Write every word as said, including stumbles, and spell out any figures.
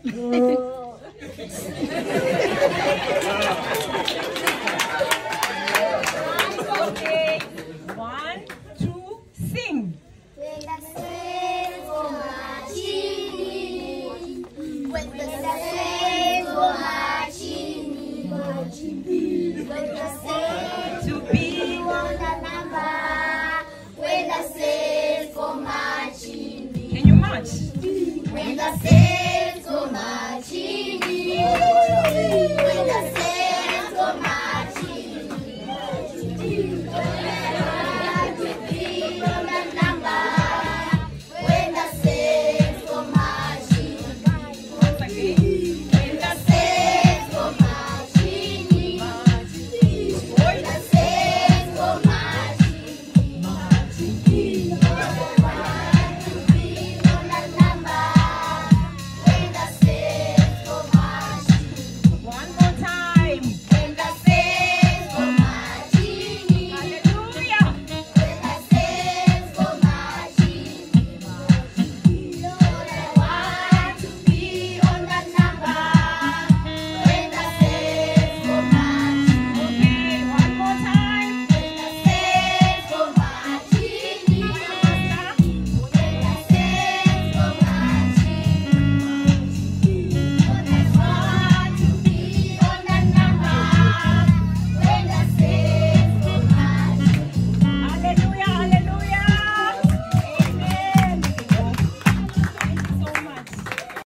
Okay. One, two, sing. When the sails go marching, when the sails go marching, when the sails To be on the number, when the sails go marching, Can you march? when the sails